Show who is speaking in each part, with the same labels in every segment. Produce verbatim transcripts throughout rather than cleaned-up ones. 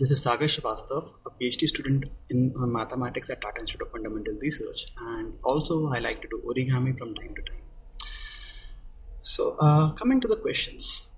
Speaker 1: This is Sagar Shrivastava, a PhD student in uh, mathematics at Tata Institute of Fundamental Research, and also I like to do origami from time to time. So, uh, coming to the questions.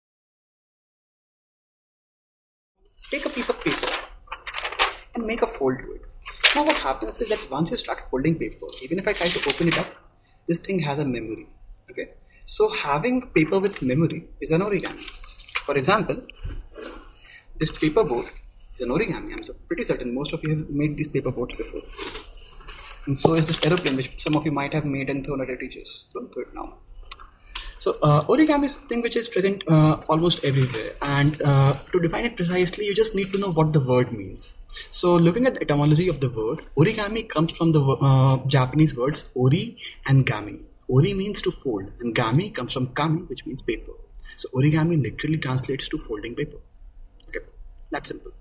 Speaker 1: Take a piece of paper and make a fold to it. Now what happens is that once you start folding paper, even if I try to open it up, this thing has a memory. Okay. So having paper with memory is an origami. For example, this paper board is an origami. I'm so pretty certain most of you have made these paper boards before. And so is this aeroplane, which some of you might have made and thrown at your teachers. Don't do it now. So uh, origami is something which is present uh, almost everywhere. And uh, to define it precisely, you just need to know what the word means. So looking at the etymology of the word, origami comes from the uh, Japanese words ori and gami. Ori means to fold and gami comes from kami, which means paper. So origami literally translates to folding paper. Okay, that's simple.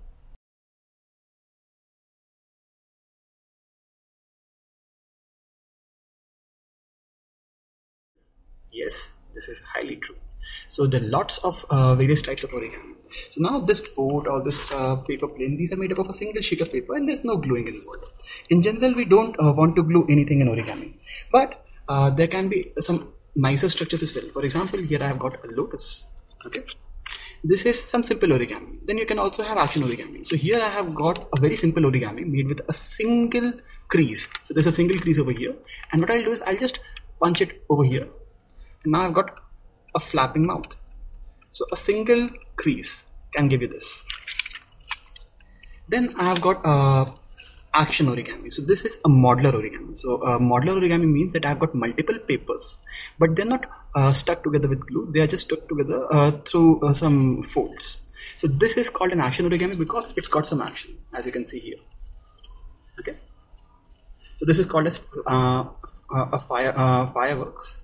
Speaker 1: Yes, this is highly true. So there are lots of uh, various types of origami. So now this board or this uh, paper plane, these are made up of a single sheet of paper and there's no gluing involved. In general, we don't uh, want to glue anything in origami. But uh, there can be some nicer structures as well. For example, here I have got a lotus. Okay. This is some simple origami. Then you can also have action origami. So here I have got a very simple origami made with a single crease. So there's a single crease over here. And what I'll do is I'll just punch it over here. And now I've got a flapping mouth. So a single crease can give you this. Then I have got a action origami. So this is a modular origami. So a modular origami means that I've got multiple papers, but they're not uh, stuck together with glue. They are just stuck together uh, through uh, some folds. So this is called an action origami because it's got some action, as you can see here. Okay. So this is called as uh, a fire uh, fireworks.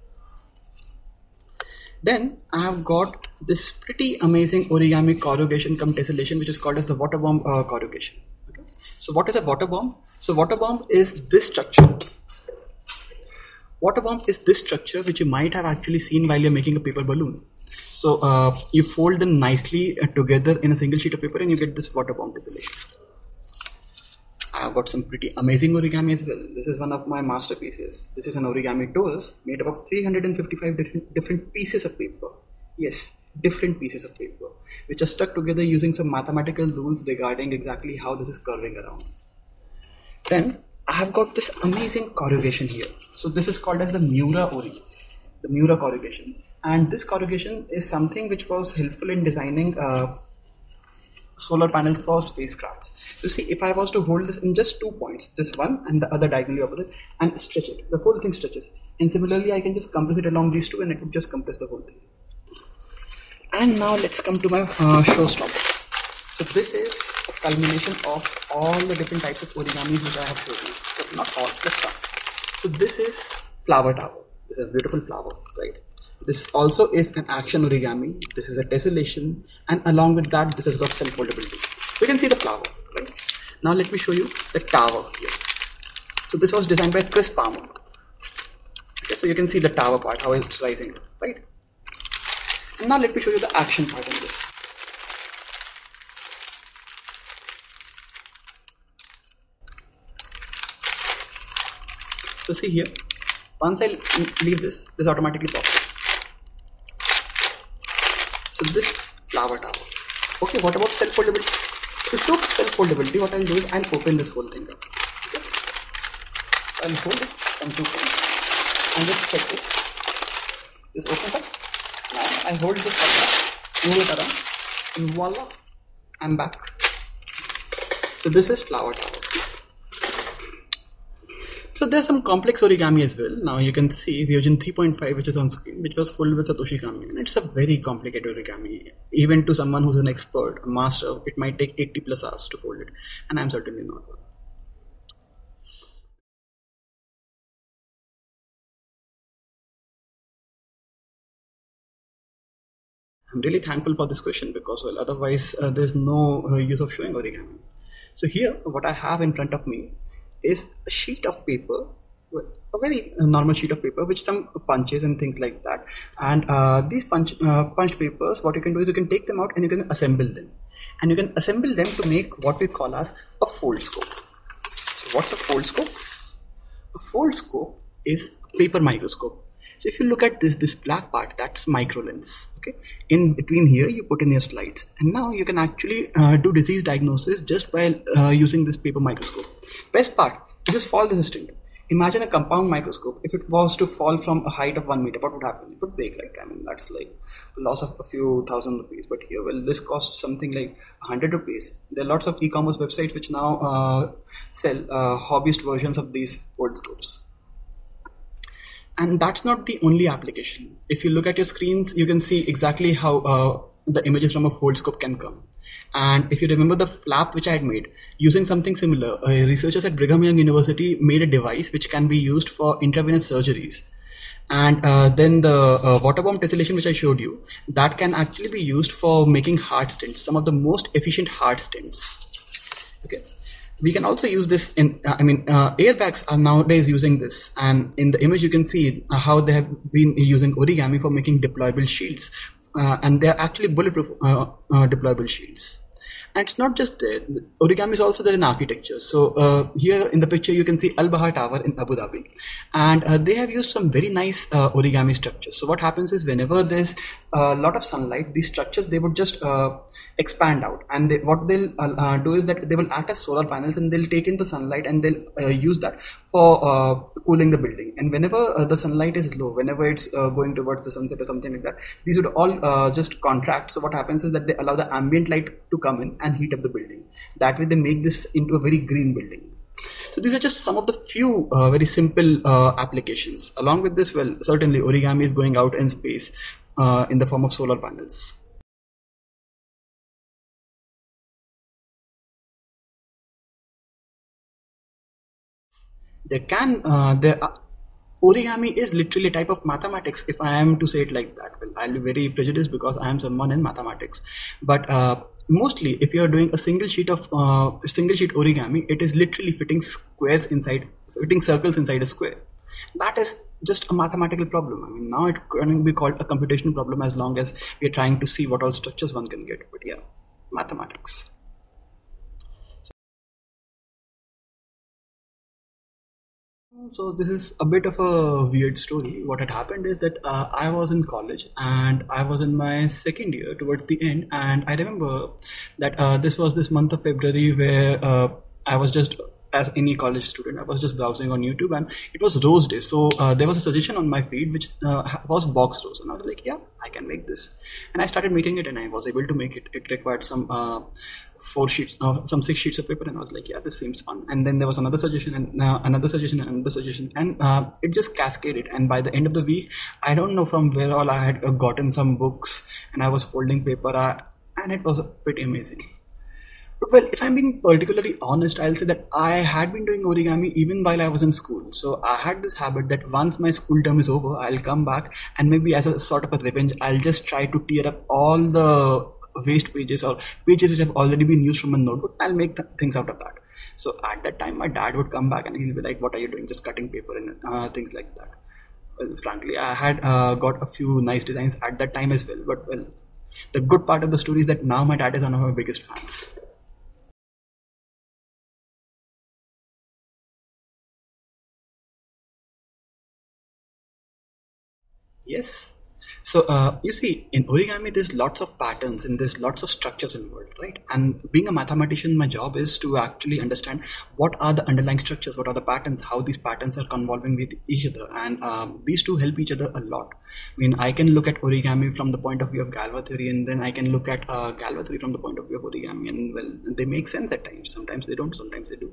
Speaker 1: Then I have got this pretty amazing origami corrugation cum tessellation, which is called as the water bomb uh, corrugation. Okay. So what is a water bomb? So water bomb is this structure. Water bomb is this structure which you might have actually seen while you're making a paper balloon. So uh, you fold them nicely uh, together in a single sheet of paper and you get this water bomb tessellation. I've got some pretty amazing origami as well. This is one of my masterpieces. This is an origami toes made up of three hundred fifty-five different, different pieces of paper. Yes, different pieces of paper, which are stuck together using some mathematical rules regarding exactly how this is curving around. Then I have got this amazing corrugation here. So this is called as the Miura ori, the Miura corrugation. And this corrugation is something which was helpful in designing uh, solar panels for spacecrafts. So see, if I was to hold this in just two points, this one and the other diagonally opposite, and stretch it, the whole thing stretches. And similarly, I can just compress it along these two and it would just compress the whole thing. And now let's come to my uh, showstopper. So this is a culmination of all the different types of origamis which I have shown you. But not all, let's start. So this is flower tower. This is a beautiful flower, right? This also is an action origami. This is a tessellation, and along with that, this has got self-foldability. You can see the flower, right? Now let me show you the tower here. So this was designed by Chris Palmer. Okay, so you can see the tower part, how it's rising, right? And now let me show you the action part in this. So see here, once I leave this, this automatically pops. So this is flower tower. Okay, what about self-foldability? To show self-foldability, what I'll do is I'll open this whole thing up. Okay. So I'll hold it from two points and just check this. This opens up. Now I hold this up, move it around, and voila, I'm back. So this is flower tower. So there's some complex origami as well. Now you can see the Ryujin three point five, which is on screen, which was folded with Satoshi Kami, and it's a very complicated origami. Even to someone who's an expert, a master, it might take eighty plus hours to fold it, and I'm certainly not one. I'm really thankful for this question because, well, otherwise uh, there's no uh, use of showing origami. So here, what I have in front of me is a sheet of paper, a very normal sheet of paper with some punches and things like that. And uh, these punch, uh, punched papers, what you can do is you can take them out and you can assemble them. and you can assemble them to make what we call as a fold scope. So what's a fold scope? A fold scope is a paper microscope. So if you look at this, this black part, that's microlens. Okay, in between here you put in your slides, and now you can actually uh, do disease diagnosis just by uh, using this paper microscope. Best part, it is fall resistant. Imagine a compound microscope. If it was to fall from a height of one meter, what would happen? It would break. Like, I mean, that's like a loss of a few thousand rupees. But here, well, this costs something like a hundred rupees. There are lots of e-commerce websites which now uh, sell uh, hobbyist versions of these fold scopes. And that's not the only application. If you look at your screens, you can see exactly how uh, the images from a fold scope can come. And if you remember the flap which I had made, using something similar, uh, researchers at Brigham Young University made a device which can be used for intravenous surgeries. And uh, then the uh, water bomb tessellation which I showed you, that can actually be used for making heart stents, some of the most efficient heart stents. Okay. We can also use this in, uh, I mean, uh, airbags are nowadays using this. And in the image, you can see uh, how they have been using origami for making deployable shields. Uh, and they're actually bulletproof uh, uh, deployable shields. And it's not just there. Origami is also there in architecture. So uh, here in the picture, you can see Al Bahar Tower in Abu Dhabi. And uh, they have used some very nice uh, origami structures. So what happens is whenever there's a lot of sunlight, these structures, they would just uh, expand out. And they, what they'll uh, do is that they will act as solar panels, and they'll take in the sunlight and they'll uh, use that for uh, cooling the building. And whenever uh, the sunlight is low, whenever it's uh, going towards the sunset or something like that, these would all uh, just contract. So what happens is that they allow the ambient light to come in and heat up the building. That way they make this into a very green building. So these are just some of the few uh, very simple uh, applications. Along with this, well, certainly origami is going out in space uh, in the form of solar panels. There can, uh, there are, origami is literally a type of mathematics, if I am to say it like that. Well, I'll be very prejudiced because I am someone in mathematics. But uh, mostly, if you are doing a single sheet of uh, single sheet origami, it is literally fitting squares inside, fitting circles inside a square. That is just a mathematical problem. I mean, now it can be called a computational problem as long as we are trying to see what all structures one can get. But yeah, mathematics. So this is a bit of a weird story. What had happened is that uh, I was in college and I was in my second year towards the end, and I remember that uh, this was this month of February where uh, I was just, as any college student, I was just browsing on YouTube, and it was Rose Day. So uh, there was a suggestion on my feed which uh, was box rose, and I was like, yeah, I can make this. And I started making it, and I was able to make it. It required some uh, four sheets, uh, some six sheets of paper, and I was like, yeah, this seems fun. And then there was another suggestion, and uh, another suggestion, and another suggestion, and uh, it just cascaded. And by the end of the week, I don't know from where all I had uh, gotten some books, and I was folding paper, uh, and it was pretty amazing. But well, if I'm being particularly honest, I'll say that I had been doing origami even while I was in school. So I had this habit that once my school term is over, I'll come back, and maybe as a sort of a revenge, I'll just try to tear up all the waste pages or pages which have already been used from a notebook. I'll make th things out of that. So at that time, my dad would come back and he'll be like, what are you doing? Just cutting paper and uh, things like that. Well, frankly, I had uh, got a few nice designs at that time as well. But well, the good part of the story is that now my dad is one of my biggest fans. Yes. So uh, you see, in origami, there's lots of patterns and there's lots of structures involved, right? And being a mathematician, my job is to actually understand what are the underlying structures, what are the patterns, how these patterns are convolving with each other. And um, these two help each other a lot. I mean, I can look at origami from the point of view of Galois theory, and then I can look at uh, Galois theory from the point of view of origami. And well, they make sense at times. Sometimes they don't, sometimes they do.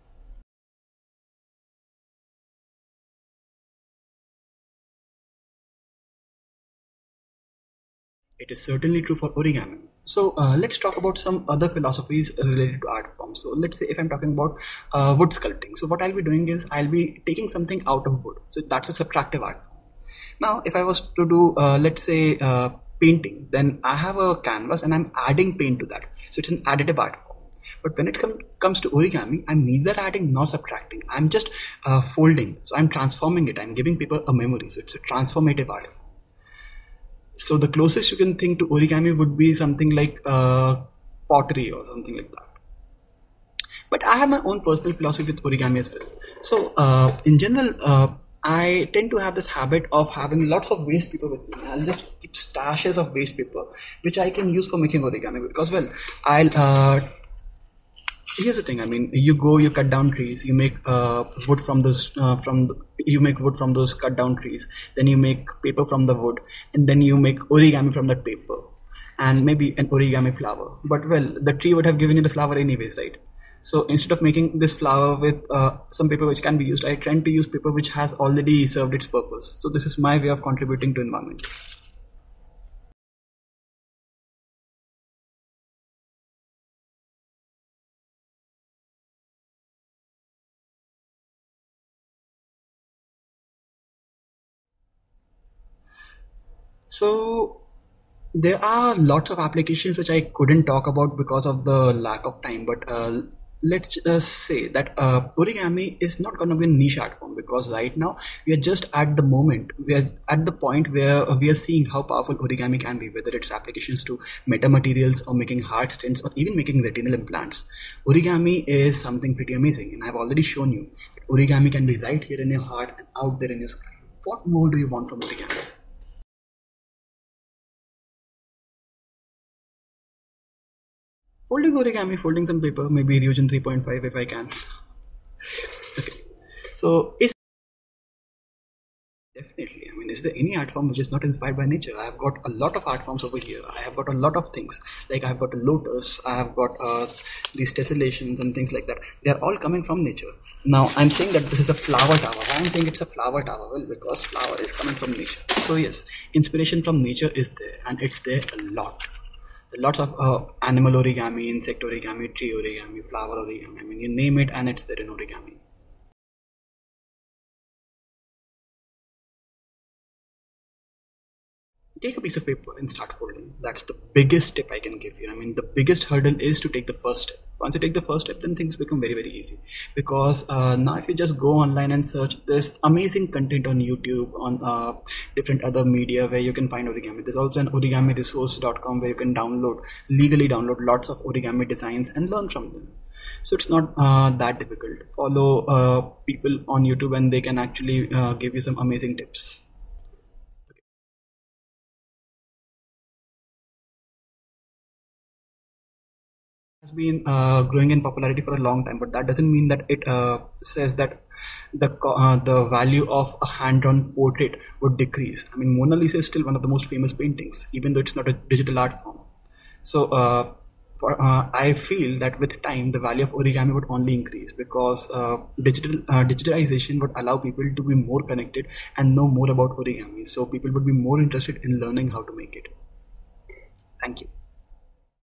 Speaker 1: It is certainly true for origami. So uh, let's talk about some other philosophies related to art forms. So let's say if I'm talking about uh, wood sculpting. So what I'll be doing is I'll be taking something out of wood. So that's a subtractive art form. Now, if I was to do, uh, let's say, uh, painting, then I have a canvas and I'm adding paint to that. So it's an additive art form. But when it com comes to origami, I'm neither adding nor subtracting. I'm just uh, folding. So I'm transforming it. I'm giving people a memory. So it's a transformative art form. So the closest you can think to origami would be something like uh, pottery or something like that. But I have my own personal philosophy with origami as well. So uh, in general, uh, I tend to have this habit of having lots of waste paper with me. I'll just keep stashes of waste paper, which I can use for making origami. Because, well, I'll uh, here's the thing. I mean, you go, you cut down trees, you make uh, wood from those uh, from the, you make wood from those cut down trees. Then you make paper from the wood, and then you make origami from that paper, and maybe an origami flower. But well, the tree would have given you the flower anyways, right? So instead of making this flower with uh, some paper which can be used, I tend to use paper which has already served its purpose. So this is my way of contributing to environment. So there are lots of applications which I couldn't talk about because of the lack of time, but uh, let's uh, say that uh, origami is not going to be a niche art form, because right now we are just at the moment, we are at the point where uh, we are seeing how powerful origami can be, whether it's applications to metamaterials or making heart stents or even making retinal implants. Origami is something pretty amazing, and I've already shown you that origami can be right here in your heart and out there in your sky. What more do you want from origami? Folding origami, folding some paper, maybe Ryujin three point five if I can. Okay. So, is definitely, I mean, is there any art form which is not inspired by nature? I have got a lot of art forms over here. I have got a lot of things. Like I have got a lotus, I have got uh, these tessellations and things like that. They are all coming from nature. Now, I'm saying that this is a flower tower. Why I'm saying it's a flower tower? Well, because flower is coming from nature. So yes, inspiration from nature is there, and it's there a lot. Lots of uh, animal origami, insect origami, tree origami, flower origami. I mean, you name it and it's there in origami. Take a piece of paper and start folding. That's the biggest tip I can give you. I mean, the biggest hurdle is to take the first step. Once you take the first step, then things become very, very easy. Because uh, now if you just go online and search, there's amazing content on YouTube, on uh, different other media where you can find origami. There's also an origami resource dot com where you can download, legally download lots of origami designs and learn from them. So it's not uh, that difficult. Follow uh, people on YouTube and they can actually uh, give you some amazing tips. Has been uh, growing in popularity for a long time, but that doesn't mean that it uh, says that the uh, the value of a hand-drawn portrait would decrease. I mean, Mona Lisa is still one of the most famous paintings, even though it's not a digital art form. So uh, for, uh, I feel that with time, the value of origami would only increase, because uh, digital uh, digitalization would allow people to be more connected and know more about origami. So people would be more interested in learning how to make it. Thank you.